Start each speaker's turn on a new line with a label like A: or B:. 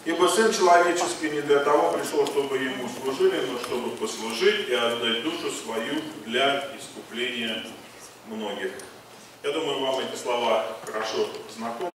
A: Ибо Сын Человеческий не для того пришел, чтобы Ему служили, но чтобы послужить и отдать душу свою для искупления многих. Я думаю, вам эти слова хорошо знакомы.